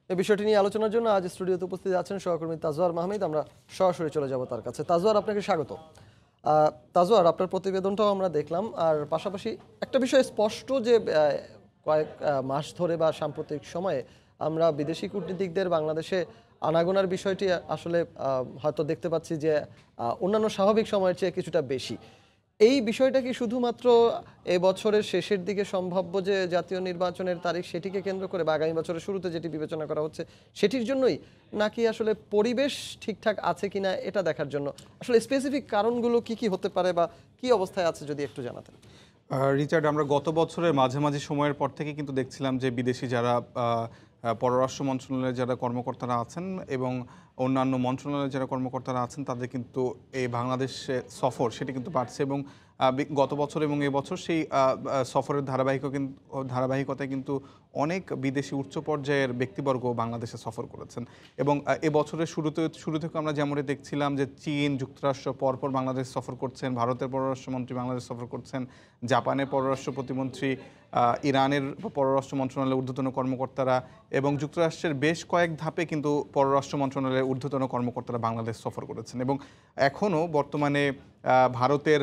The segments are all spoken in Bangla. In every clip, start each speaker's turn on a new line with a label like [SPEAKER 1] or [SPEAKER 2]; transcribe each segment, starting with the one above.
[SPEAKER 1] এই বিষয়টি নিয়ে আলোচনার জন্য আজ স্টুডিওতে উপস্থিত আছেন সহকর্মী তাজওয়ার মাহমুদ। আমরা সরাসরি চলে যাব তার কাছে। তাজওয়ার, আপনাকে স্বাগত। তাজওয়ার, আপনার প্রতিবেদনটাও আমরা দেখলাম, আর পাশাপাশি একটা বিষয় স্পষ্ট যে কয়েক মাস ধরে বা সাম্প্রতিক সময়ে আমরা বিদেশি কূটনীতিকদের বাংলাদেশে আনাগোনার বিষয়টি আসলে হয়তো দেখতে পাচ্ছি যে অন্যান্য স্বাভাবিক সময়ের চেয়ে কিছুটা বেশি। এই বিষয়টা কি শুধুমাত্র এই বছরের শেষের দিকে সম্ভাব্য যে জাতীয় নির্বাচনের তারিখ সেটিকে কেন্দ্র করে, বা আগামী বছরের শুরুতে যেটি বিবেচনা করা হচ্ছে সেটির জন্যই, নাকি আসলে পরিবেশ ঠিকঠাক আছে কিনা এটা দেখার জন্য? আসলে স্পেসিফিক কারণগুলো কি কি হতে পারে বা কি অবস্থায় আছে যদি একটু জানাতেন।
[SPEAKER 2] রিচার্ড, আমরা গত বছরের মাঝামাঝি সময়ের পর থেকে কিন্তু দেখছিলাম যে বিদেশি যারা পররাষ্ট্র মন্ত্রণালয়ের যারা কর্মকর্তারা আছেন এবং অন্যান্য মন্ত্রণালয়ের যারা কর্মকর্তারা আছেন তাদের কিন্তু এই বাংলাদেশে সফর সেটি কিন্তু বাড়ছে, এবং গত বছর এবং এবছর সেই সফরের ধারাবাহিকতায় কিন্তু অনেক বিদেশি উচ্চ পর্যায়ের ব্যক্তিবর্গ বাংলাদেশে সফর করেছেন। এবং এবছরের শুরু থেকে আমরা যেমনটি দেখছিলাম যে চীন, যুক্তরাষ্ট্র পরপর বাংলাদেশ সফর করছেন, ভারতের পররাষ্ট্রমন্ত্রী বাংলাদেশ সফর করছেন, জাপানের পররাষ্ট্র প্রতিমন্ত্রী, ইরানের পররাষ্ট্র মন্ত্রণালয়ের ঊর্ধ্বতন কর্মকর্তারা এবং যুক্তরাষ্ট্রের বেশ কয়েক ধাপে কিন্তু পররাষ্ট্র মন্ত্রণালয়ের ঊর্ধ্বতন কর্মকর্তারা বাংলাদেশ সফর করেছেন। এবং এখনও বর্তমানে ভারতের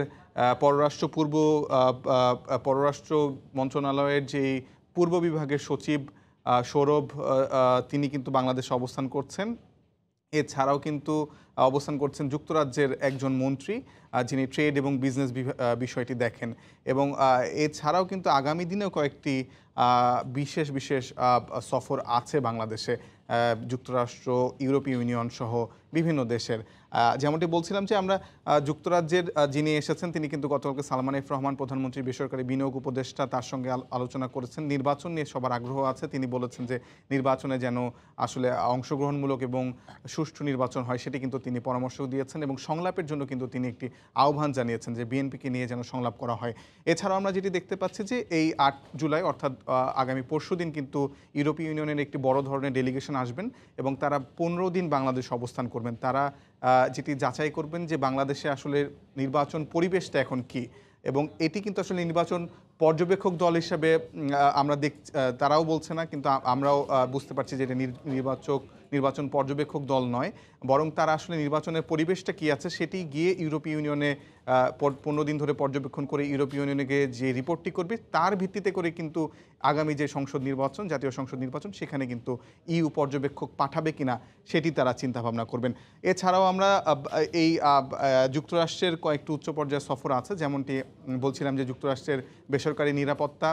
[SPEAKER 2] পররাষ্ট্র মন্ত্রণালয়ের যেই পূর্ব বিভাগের সচিব সৌরভ, তিনি কিন্তু বাংলাদেশে অবস্থান করছেন। এছাড়াও কিন্তু অবস্থান করছেন যুক্তরাজ্যের একজন মন্ত্রী, যিনি ট্রেড এবং বিজনেস বিষয়টি দেখেন। এবং এছাড়াও কিন্তু আগামী দিনেও কয়েকটি বিশেষ সফর আছে বাংলাদেশে, যুক্তরাষ্ট্র, ইউরোপীয় ইউনিয়ন সহ বিভিন্ন দেশের। যেমনটি বলছিলাম যে আমরা যুক্তরাজ্যের যিনি এসেছেন তিনি কিন্তু গতকালকে সালমান এফ রহমান, প্রধানমন্ত্রীর বেসরকারি বিনিয়োগ উপদেষ্টা, তার সঙ্গে আলোচনা করেছেন। নির্বাচন নিয়ে সবার আগ্রহ আছে। তিনি বলেছেন যে নির্বাচনে যেন আসলে অংশগ্রহণমূলক এবং সুষ্ঠু নির্বাচন হয় সেটি কিন্তু তিনি পরামর্শ দিয়েছেন, এবং সংলাপের জন্য কিন্তু তিনি একটি আহ্বান জানিয়েছেন যে বিএনপিকে নিয়ে যেন সংলাপ করা হয়। এছাড়াও আমরা যেটি দেখতে পাচ্ছি যে এই 8 জুলাই অর্থাৎ আগামী পরশুদিন কিন্তু ইউরোপীয় ইউনিয়নের একটি বড় ধরনের ডেলিগেশন আসবেন এবং তারা 15 দিন বাংলাদেশে অবস্থান করবেন। তারা যেটি যাচাই করবেন যে বাংলাদেশে আসলে নির্বাচন পরিবেশটা এখন কি, এবং এটি কিন্তু আসলে নির্বাচন পর্যবেক্ষক দল হিসাবে আমরা তারাও বলছে না, কিন্তু আমরাও বুঝতে পারছি যে এটা নির্বাচন পর্যবেক্ষক দল নয়, বরং তারা আসলে নির্বাচনের পরিবেশটা কি আছে সেটি গিয়ে ইউরোপীয় ইউনিয়নে 15 দিন ধরে পর্যবেক্ষণ করে ইউরোপীয় ইউনিয়নে গিয়ে যে রিপোর্টটি করবে তার ভিত্তিতে করে কিন্তু আগামী যে জাতীয় সংসদ নির্বাচন সেখানে কিন্তু ইউ পর্যবেক্ষক পাঠাবে কিনা সেটি তারা চিন্তাভাবনা করবেন। এছাড়াও আমরা এই যুক্তরাষ্ট্রের কয়েকটি উচ্চ পর্যায়ের সফর আছে, যেমনটি বলছিলাম যে যুক্তরাষ্ট্রের বেসরকারি নিরাপত্তা,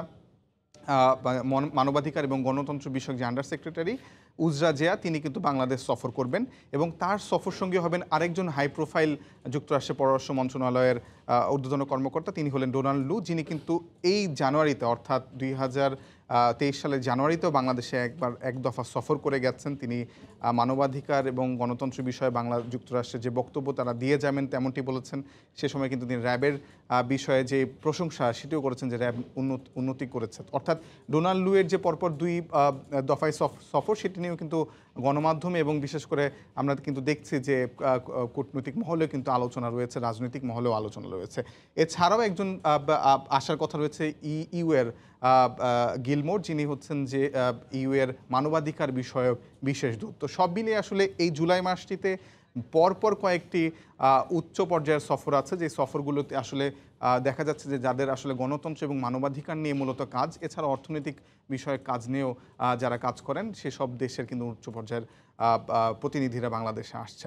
[SPEAKER 2] মানবাধিকার এবং গণতন্ত্র বিষয়ক যে আন্ডার সেক্রেটারি উজরা জিয়া, তিনি কিন্তু বাংলাদেশ সফর করবেন, এবং তার সফর সঙ্গী হবেন আরেকজন হাই প্রোফাইল যুক্তরাষ্ট্রের পররাষ্ট্র মন্ত্রণালয়ের ঊর্ধ্বতন কর্মকর্তা, তিনি হলেন ডোনাল্ড লু, যিনি কিন্তু এই জানুয়ারিতে অর্থাৎ 2023 সালের জানুয়ারিতেও বাংলাদেশে এক দফা সফর করে গেছেন। তিনি মানবাধিকার এবং গণতন্ত্র বিষয়ে যুক্তরাষ্ট্রের যে বক্তব্য তারা দিয়ে যাবেন তেমনটি বলেছেন। সে সময় কিন্তু তিনি র্যাবের বিষয়ে যে প্রশংসা সেটিও করেছেন যে র্যাব উন্নতি করেছে। অর্থাৎ ডোনাল্ড লুয়ের যে পরপর 2 দফায় সফর সেটি নিয়েও কিন্তু গণমাধ্যমে এবং বিশেষ করে আমরা কিন্তু দেখছি যে কূটনৈতিক মহলেও কিন্তু আলোচনা রয়েছে, রাজনৈতিক মহলেও আলোচনা রয়েছে। এছাড়াও একজন আসার কথা রয়েছে ইইউ এর গিলমোর, যিনি হচ্ছেন যে ইইউ এর মানবাধিকার বিষয়ক বিশেষ দূত। তো সব মিলিয়ে আসলে এই জুলাই মাসটিতে পরপর কয়েকটি উচ্চ পর্যায়ের সফর আছে, যে সফরগুলোতে আসলে দেখা যাচ্ছে যে যাদের আসলে গণতন্ত্র এবং মানবাধিকার নিয়ে মূলত কাজ, এছাড়া অর্থনৈতিক বিষয়ক কাজ নিয়েও যারা কাজ করেন সেসব দেশের কিন্তু উচ্চ পর্যায়ের প্রতিনিধিরা বাংলাদেশে আসছেন।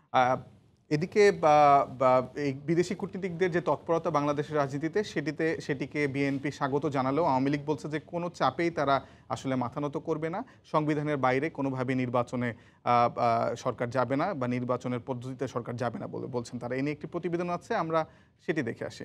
[SPEAKER 2] এদিকে এই বিদেশি কূটনীতিকদের যে তৎপরতা বাংলাদেশের রাজনীতিতে সেটিকে বিএনপি স্বাগত জানালেও আওয়ামী লীগ বলছে যে কোনো চাপেই তারা আসলে মাথা নত করবে না, সংবিধানের বাইরে কোনোভাবে নির্বাচনে সরকার যাবে না বা নির্বাচনের পদ্ধতিতে সরকার যাবে না বলে বলছেন তারা। এই নিয়ে একটি প্রতিবেদন আছে, আমরা সেটি দেখে আসি।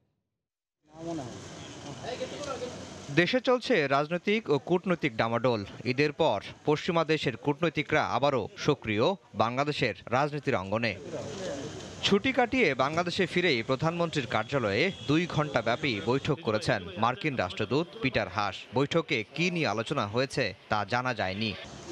[SPEAKER 3] দেশে চলছে রাজনৈতিক ও কূটনৈতিক ডামাডোল। ঈদের পর পশ্চিমা দেশের কূটনৈতিকরা আবারও সক্রিয় বাংলাদেশের রাজনীতির অঙ্গনে। ছুটি কাটিয়ে বাংলাদেশে ফিরেই প্রধানমন্ত্রীর কার্যালয়ে 2 ঘণ্টা ব্যাপী বৈঠক করেছেন মার্কিন রাষ্ট্রদূত পিটার হাস। বৈঠকে কী নিয়ে আলোচনা হয়েছে তা জানা যায়নি।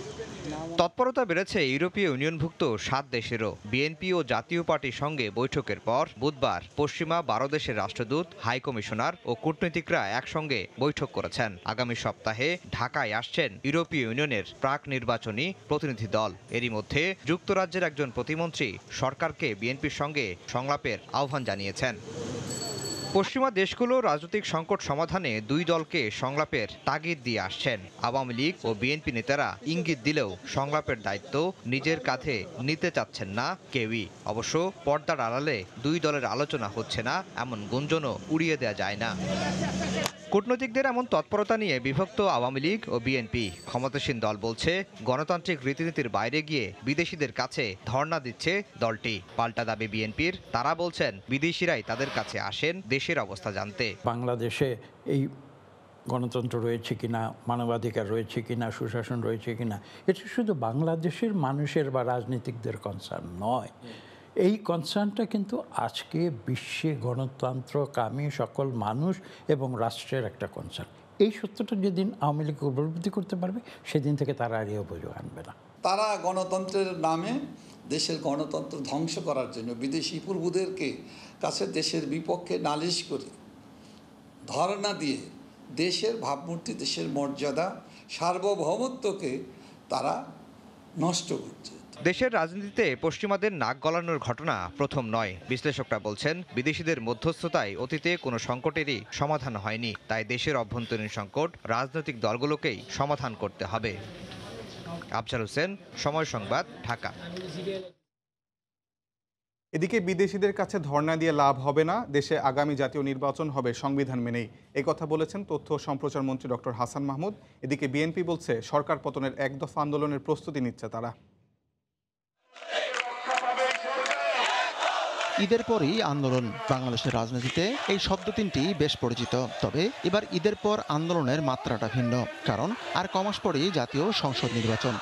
[SPEAKER 3] তৎপরতা বেড়েছে ইউরোপীয় ইউনিয়নভুক্ত 7 দেশেরও। বিএনপি ও জাতীয় পার্টির সঙ্গে বৈঠকের পর বুধবার পশ্চিমা 12 দেশের রাষ্ট্রদূত, হাই কমিশনার ও কূটনীতিকরা একসঙ্গে বৈঠক করেছেন। আগামী সপ্তাহে ঢাকায় আসছেন ইউরোপীয় ইউনিয়নের প্রাক নির্বাচনী প্রতিনিধি দল। এরই মধ্যে যুক্তরাজ্যের একজন প্রতিমন্ত্রী সরকারকে বিএনপির সঙ্গে সংলাপের আহ্বান জানিয়েছেন। পশ্চিমা দেশগুলো রাজনৈতিক সংকট সমাধানে দুই দলকে সংলাপের তাগিদ দিয়ে আসছেন। আওয়ামী লীগ ও বিএনপি নেতারা ইঙ্গিত দিলেও সংলাপের দায়িত্ব নিজের কাঁধে নিতে চাচ্ছেন না কেউই। অবশ্য পর্দার আড়ালে দুই দলের আলোচনা হচ্ছে না এমন গুঞ্জনও উড়িয়ে দেওয়া যায় না। কূটনৈতিকদের এমন তৎপরতা নিয়ে বিভক্ত আওয়ামী লীগ ও বিএনপি। ক্ষমতাসীন দল বলছে গণতান্ত্রিক রীতিনীতির বাইরে গিয়ে বিদেশিদের কাছে ধর্ণা দিচ্ছে দলটি। পাল্টা দাবি বিএনপির, তারা বলছেন বিদেশিরাই তাদের কাছে আসেন দেশের অবস্থা জানতে।
[SPEAKER 4] বাংলাদেশে এই গণতন্ত্র রয়েছে কিনা, মানবাধিকার রয়েছে কিনা, সুশাসন রয়েছে কিনা, এটা শুধু বাংলাদেশের মানুষের বা রাজনীতিকদের কনসার্ন নয়। এই কনসার্নটা কিন্তু আজকে বিশ্বে গণতন্ত্রকামী সকল মানুষ এবং রাষ্ট্রের একটা কনসার্ন। এই সত্যটা যেদিন আওয়ামী লীগ উপলব্ধি করতে পারবে, সেদিন থেকে তারা আর এই অভিযোগ আনবে না।
[SPEAKER 5] তারা গণতন্ত্রের নামে দেশের গণতন্ত্র ধ্বংস করার জন্য বিদেশি প্রভুদেরকে কাছে দেশের বিপক্ষে নালিশ করে, ধর্ণা দিয়ে দেশের ভাবমূর্তি, দেশের মর্যাদা, সার্বভৌমত্বকে তারা নষ্ট করছে।
[SPEAKER 3] দেশের রাজনীতিতে পশ্চিমাদের নাক গলানোর ঘটনা প্রথম নয়। বিশ্লেষকরা বলছেন বিদেশিদের মধ্যস্থতায় অতীতে কোনো সংকটেরই সমাধান হয়নি। তাই দেশের অভ্যন্তরীণ সংকট রাজনৈতিক দলগুলোকেই সমাধান করতে হবে। আফজাল হোসেন, সময় সংবাদ, ঢাকা।
[SPEAKER 2] এদিকে বিদেশিদের কাছে ধর্ণা দিয়ে লাভ হবে না, দেশে আগামী জাতীয় নির্বাচন হবে সংবিধান মেনেই, এই কথা বলেছেন তথ্য ও সম্প্রচার মন্ত্রী ডক্টর হাসান মাহমুদ। এদিকে বিএনপি বলছে সরকার পতনের এক দফা আন্দোলনের প্রস্তুতি নিচ্ছে তারা।
[SPEAKER 6] ঈদের পরই আন্দোলন। বাংলাদেশের রাজনীতিতে এই শব্দ তিনটি বেশ পরিচিত। তবে এবার ঈদের পর আন্দোলনের মাত্রাটা ভিন্ন, কারণ আর কমাস পরেই জাতীয় সংসদ নির্বাচন।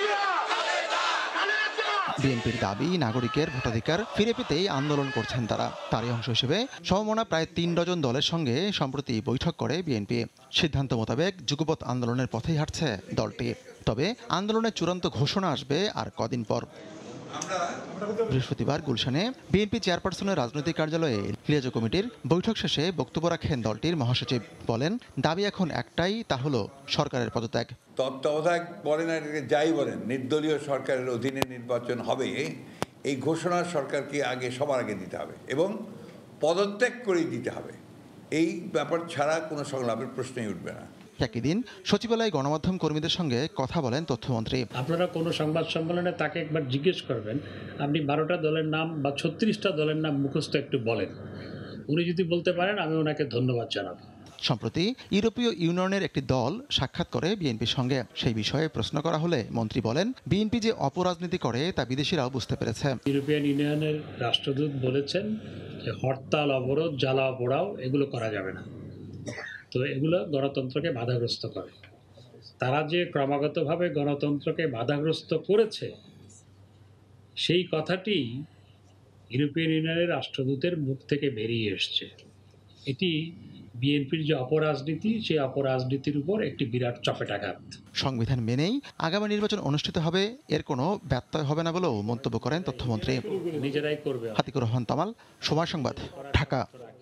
[SPEAKER 6] বিএনপির দাবি, নাগরিকের ভোটাধিকার ফিরে পেতেই আন্দোলন করছেন তারা। তারই অংশ হিসেবে সমমনা প্রায় 3 ডজন দলের সঙ্গে সম্প্রতি বৈঠক করে বিএনপি। সিদ্ধান্ত মোতাবেক যুগপৎ আন্দোলনের পথেই হাঁটছে দলটি। তবে আন্দোলনের চূড়ান্ত ঘোষণা আসবে আর কদিন পর। বৃহস্পতিবার গুলশানে বিএনপি চেয়ারপারসনের রাজনৈতিক কার্যালয়ে লিয়াজো কমিটির বৈঠক শেষে বক্তব্য রাখেন দলটির মহাসচিব। বলেন, দাবি এখন একটাই, তা হলো সরকারের পদত্যাগ।
[SPEAKER 7] তত্ত্বাবধায়ক বলেন আর যাই বলেন, নির্দলীয় সরকারের অধীনে নির্বাচন হবে, এই ঘোষণা সরকারকে সবার আগে দিতে হবে এবং পদত্যাগ করেই দিতে হবে। এই ব্যাপার ছাড়া কোনো সংলাপের প্রশ্নই উঠবে না।
[SPEAKER 6] একই দিন সচিবালয়ে গণমাধ্যম কর্মীদের সঙ্গে কথা বলেন তথ্যমন্ত্রী।
[SPEAKER 8] আপনারা কোনো সংবাদ সম্মেলনে তাকে একবার জিজ্ঞেস করবেন, আপনি 12টা দলের নাম বা 36টা দলের নাম মুখস্থ একটু বলেন। উনি যদি বলতে পারেন, আমি ওনাকে ধন্যবাদ জানাবো।
[SPEAKER 6] সম্প্রতি ইউরোপীয় ইউনিয়নের একটি দল সাক্ষাৎ করে বিএনপির সঙ্গে। সেই বিষয়ে প্রশ্ন করা হলে মন্ত্রী বলেন, বিএনপি যে অপরাজনীতি করে তা বিদেশিরাও বুঝতে পেরেছে।
[SPEAKER 8] ইউরোপিয়ান ইউনিয়নের রাষ্ট্রদূত বলেছেন যে হরতাল, অবরোধ, জ্বালা পোড়াও এগুলো করা যাবে না। তো এগুলো গণতন্ত্রকে বাধাগ্রস্ত করে। তারা যে ক্রমাগতভাবে গণতন্ত্রকে বাধাগ্রস্ত করেছে, সেই কথাটি ইউরোপিয়ান ইউনিয়নের রাষ্ট্রদূতের মুখ থেকে বেরিয়ে এসছে। এটি বিএনপির যে অপরাজনীতি, সেই অপরাজনীতির উপর একটি বিরাট চপেটাঘাত।
[SPEAKER 6] সংবিধান মেনেই আগামী নির্বাচন অনুষ্ঠিত হবে, এর কোনো ব্যত্যয় হবে না বলেও মন্তব্য করেন তথ্যমন্ত্রী।
[SPEAKER 8] নিজেরাই করবে।
[SPEAKER 6] হাতিকুর রহমান তামাল, সময় সংবাদ, ঢাকা।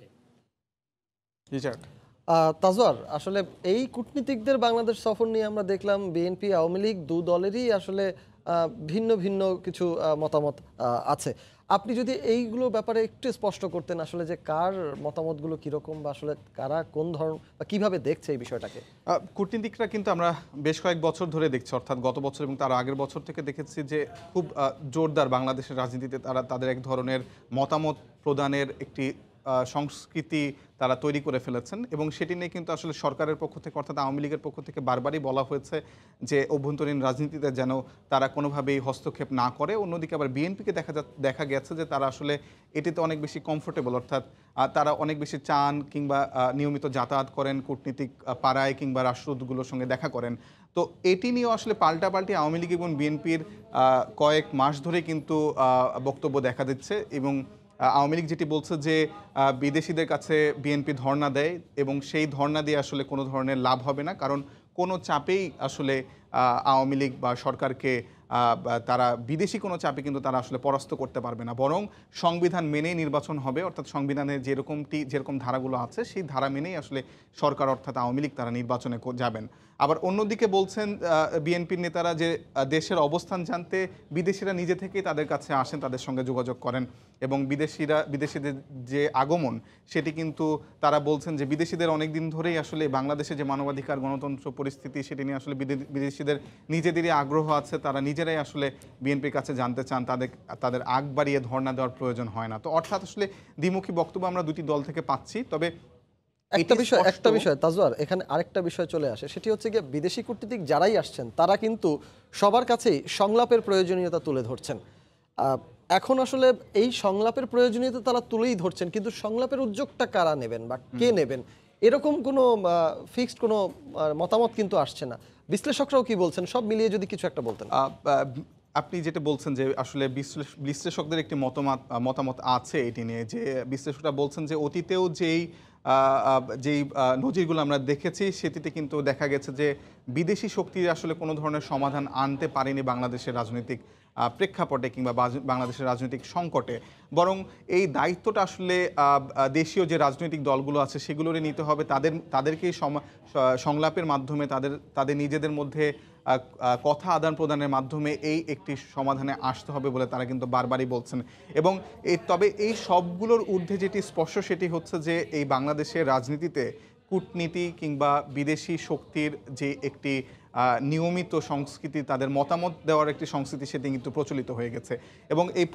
[SPEAKER 1] তাজওয়ার, আসলে এই কূটনীতিকদের বাংলাদেশ সফর নিয়ে আমরা দেখলাম বিএনপি, আওয়ামী লীগ দু দলেরই আসলে ভিন্ন ভিন্ন কিছু মতামত আছে। আপনি যদি এইগুলো ব্যাপারে একটু স্পষ্ট করতেন, আসলে যে কার মতামতগুলো কীরকম, বা আসলে কারা কোন ধরন বা কীভাবে দেখছে এই বিষয়টাকে।
[SPEAKER 2] কূটনীতিকরা কিন্তু আমরা বেশ কয়েক বছর ধরে দেখছি, অর্থাৎ গত বছর এবং তার আগের বছর থেকে দেখেছি যে খুব জোরদার বাংলাদেশের রাজনীতিতে তারা তাদের এক ধরনের মতামত প্রদানের একটি সংস্কৃতি তারা তৈরি করে ফেলেছেন। এবং সেটি নিয়ে কিন্তু আসলে সরকারের পক্ষ থেকে, অর্থাৎ আওয়ামী লীগের পক্ষ থেকে বারবারই বলা হয়েছে যে অভ্যন্তরীণ রাজনীতিতে যেন তারা কোনোভাবেই হস্তক্ষেপ না করে। অন্যদিকে আবার বিএনপিকে দেখা গেছে যে তারা আসলে এটিতে অনেক বেশি কমফোর্টেবল, অর্থাৎ তারা অনেক বেশি চান কিংবা নিয়মিত যাতায়াত করেন, কূটনীতিক পাড়ায় কিংবা রাষ্ট্রদূতগুলোর সঙ্গে দেখা করেন। তো এটি নিয়েও আসলে পাল্টাপাল্টি আওয়ামী লীগ এবং বিএনপির কয়েক মাস ধরে কিন্তু বক্তব্য দেখা দিচ্ছে। এবং আওয়ামী লীগ যেটি বলছে যে বিদেশিদের কাছে বিএনপি ধর্ণা দেয় এবং সেই ধর্ণা দিয়ে আসলে কোনো ধরনের লাভ হবে না, কারণ কোনো চাপেই আসলে আওয়ামী লীগ বা সরকারকে তারা বিদেশি কোনো চাপে কিন্তু তারা আসলে পরাস্ত করতে পারবে না, বরং সংবিধান মেনেই নির্বাচন হবে, অর্থাৎ সংবিধানে যেরকম ধারাগুলো আছে সেই ধারা মেনেই আসলে সরকার অর্থাৎ আওয়ামী লীগ তারা নির্বাচনে যাবেন। আবার অন্যদিকে বলছেন বিএনপির নেতারা যে দেশের অবস্থান জানতে বিদেশিরা নিজে থেকেই তাদের কাছে আসেন, তাদের সঙ্গে যোগাযোগ করেন, এবং বিদেশিদের যে আগমন সেটি কিন্তু তারা বলছেন যে বিদেশিদের অনেক দিন ধরেই আসলে বাংলাদেশে যে মানবাধিকার গণতন্ত্র পরিস্থিতি সেটি নিয়ে আসলে বিদেশিদের নিজেদেরই আগ্রহ আছে, তারা নিজেরাই আসলে বিএনপির কাছে জানতে চান, তাদের আগ বাড়িয়ে ধর্ণা দেওয়ার প্রয়োজন হয় না। তো অর্থাৎ আসলে দ্বিমুখী বক্তব্য আমরা দুটি দল থেকে পাচ্ছি। তবে
[SPEAKER 1] একটা বিষয় তাজওয়ার, এখানে আরেকটা বিষয় চলে আসে, সেটি হচ্ছে গিয়ে বিদেশি কূটনীতিক যারাই আসছেন তারা কিন্তু সবার কাছেই সংলাপের প্রয়োজনীয়তা তুলে ধরছেন। এখন আসলে এই সংলাপের প্রয়োজনীয়তা তারা তুলেই ধরছেন, কিন্তু সংলাপের উদ্যোগটা কারা নেবেন বা কে নেবেন এরকম কোনো ফিক্সড কোনো মতামত কিন্তু আসছে না। বিশ্লেষকরাও কি বলছেন, সব মিলিয়ে যদি কিছু একটা বলতেন।
[SPEAKER 2] আপনি যেটা বলছেন যে আসলে বিশ্লেষকদের একটি মতামত আছে এটি নিয়ে, যে বিশ্লেষকরা বলছেন যে অতীতেও যেই নজিরগুলো আমরা দেখেছি সেটিতে কিন্তু দেখা গেছে যে বিদেশি শক্তির আসলে কোনো ধরনের সমাধান আনতে পারেনি বাংলাদেশের রাজনৈতিক প্রেক্ষাপটে কিংবা বাংলাদেশের রাজনৈতিক সংকটে, বরং এই দায়িত্বটা আসলে দেশীয় যে রাজনৈতিক দলগুলো আছে সেগুলোরই নিতে হবে। তাদেরকেই সংলাপের মাধ্যমে তাদের নিজেদের মধ্যে কথা আদান প্রদানের মাধ্যমে এই একটি সমাধানে আসতে হবে বলে তারা কিন্তু বারবারই বলছেন। এবং তবে এই সবগুলোর ঊর্ধ্বে যেটি স্পষ্ট সেটি হচ্ছে যে এই বাংলাদেশের রাজনীতিতে কূটনীতি কিংবা বিদেশি শক্তির যে একটি নিয়মিত সংস্কৃতি, তাদের মতামত দেওয়ার একটি সংস্কৃতি, সেটি কিন্তু প্রচলিত হয়ে গেছে। এবং এই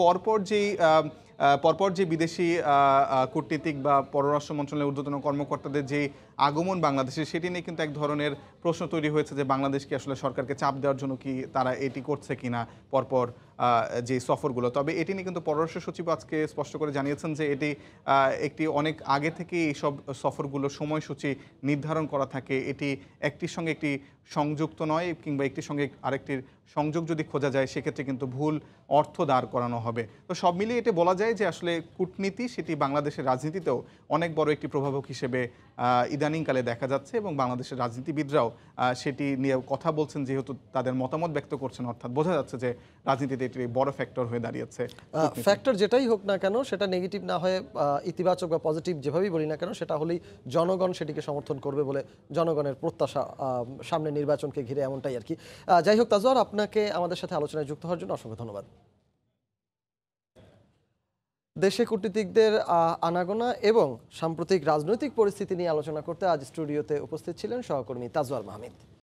[SPEAKER 2] পরপর যে বিদেশি কূটনীতিক বা পররাষ্ট্র মন্ত্রণালয়ের ঊর্ধ্বতন কর্মকর্তাদের যে আগমন বাংলাদেশে, সেটি নিয়ে কিন্তু এক ধরনের প্রশ্ন তৈরি হয়েছে যে বাংলাদেশকে আসলে সরকারকে চাপ দেওয়ার জন্য কি তারা এটি করছে কিনা পরপর যে সফরগুলো। তবে এটি নিয়ে কিন্তু পররাষ্ট্র সচিব আজকে স্পষ্ট করে জানিয়েছেন যে এটি একটি অনেক আগে থেকে এইসব সফরগুলো সময়সূচি নির্ধারণ করা থাকে, এটি একটির সঙ্গে একটি সংযুক্ত নয়, কিংবা একটির সঙ্গে আরেকটির সংযোগ যদি খোঁজা যায় সেক্ষেত্রে কিন্তু ভুল অর্থ দাঁড় করানো হবে। তো সব মিলিয়ে এটা বলা যায় যে আসলে কূটনীতি সেটি বাংলাদেশের রাজনীতিতেও অনেক বড় একটি প্রভাবক হিসেবে ইদানিংকালে দেখা যাচ্ছে, এবং বাংলাদেশের রাজনীতিবিদরাও সেটি নিয়ে কথা বলছেন, যেহেতু তাদের মতামত ব্যক্ত করছেন, অর্থাৎ বোঝা যাচ্ছে যে রাজনীতিতে এটি বড় ফ্যাক্টর হয়ে দাঁড়িয়েছে।
[SPEAKER 1] ফ্যাক্টর যেটাই হোক না কেন, সেটা নেগেটিভ না হয়ে ইতিবাচক বা পজিটিভ যেভাবেই বলি না কেন, সেটা হলেই জনগণ সেটিকে সমর্থন করবে বলে জনগণের প্রত্যাশা সামনে নির্বাচনকে ঘিরে, এমনটাই আর কি। যাই হোক তাজওয়ার, আপনাকে আমাদের সাথে আলোচনায় যুক্ত হওয়ার জন্য অসংখ্য ধন্যবাদ। দেশে কূটনীতিকদের আনাগোনা এবং সাম্প্রতিক রাজনৈতিক পরিস্থিতি নিয়ে আলোচনা করতে আজ স্টুডিওতে উপস্থিত ছিলেন সহকর্মী তাজওয়ার মাহমিদ।